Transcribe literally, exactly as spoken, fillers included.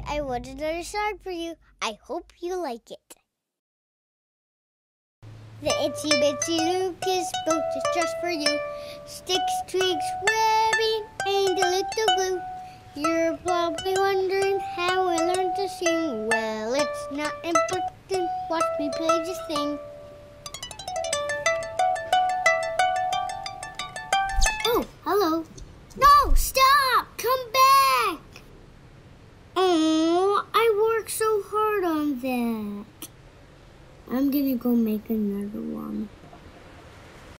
I wrote another song for you. I hope you like it. The itsy bitsy Lucas boat is just for you. Sticks, twigs, webbing, and a little glue. You're probably wondering how I learned to sing. Well, it's not important. Watch me play this thing. Oh, hello. No, stop! Come back! Oh, I worked so hard on that. I'm gonna go make another one.